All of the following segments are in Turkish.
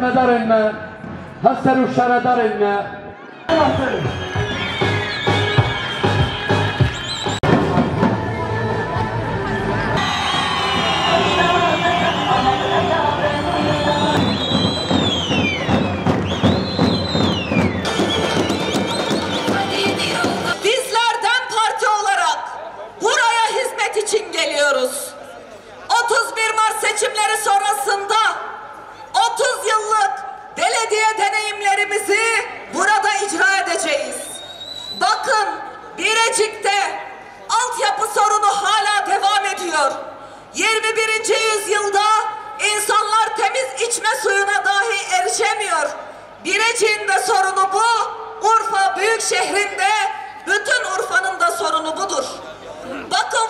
medar هستر الشر دارن Bizlerden parti olarak buraya hizmet için geliyoruz. 31 Mart seçimleri sonrasında 30 yıllık belediye deneyimlerimizi burada icra edeceğiz. Bakın, Birecik'te altyapı sorunu hala devam ediyor. 21. yüzyılda insanlar temiz içme suyuna dahi erişemiyor. Birecik'in de sorunu bu. Urfa büyük şehrinde bütün Urfa'nın da sorunu budur. Bakın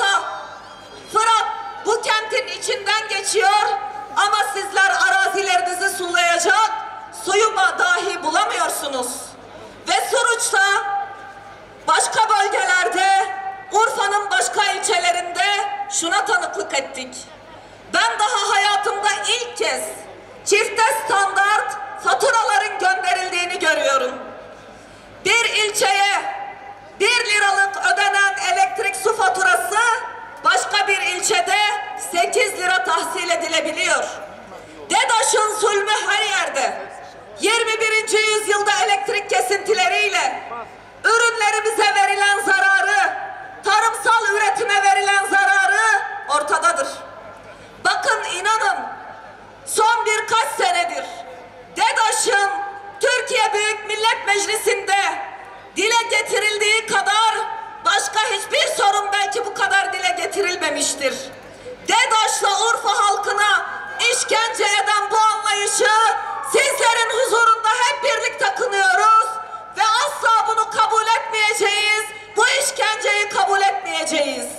Fırat bu kentin içinden geçiyor ama sizler arazilerinizi sulayacak suyu dahi bulamıyorsunuz. Ve Suruç'ta, başka bölgelerde, Urfa'nın başka ilçelerinde şuna tanıklık ettik. Ben daha hayatımda ilk kez çifte standart faturaların gönderildiğini görüyorum. Bir ilçeye 1 liralık ödenen elektrik su faturası başka bir ilçede 8 lira tahsil edilebiliyor. DEDAŞ'ın zulmü her yerde. 21. yüzyılda elektrik kesintileriyle ürünlerimize verilen zararı, tarımsal üretime verilen zararı ortadadır. Bakın, inanın, son birkaç senedir DEDAŞ'ın Türkiye Büyük Millet Meclisi'nde dile getirildiği kadar başka hiçbir sorun belki bu kadar dile getirilmemiştir. DEDAŞ'la Urfa halkına işkence eden bu anlayışı sizlerin huzurunda hep birlikte kınıyoruz ve asla bunu kabul etmeyeceğiz. Bu işkenceyi kabul etmeyeceğiz.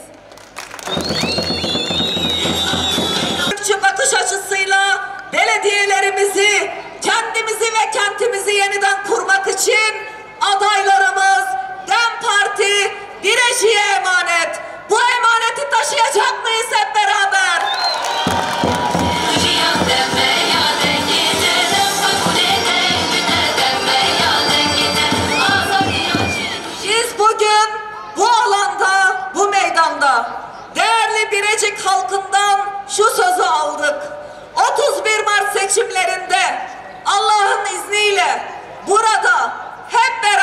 Türkçü bakış açısıyla belediyelerimizi, kendimizi ve kentimizi yeniden kurmak için adaylarımız DEM Parti Birecik'e emanet. Bu emaneti taşıyacak mıyız hep beraber? Biz bugün bu alanda, bu meydanda değerli Birecik halkından şu sözü aldık. 31 Mart seçimlerinde Allah'ın izniyle burada hep beraber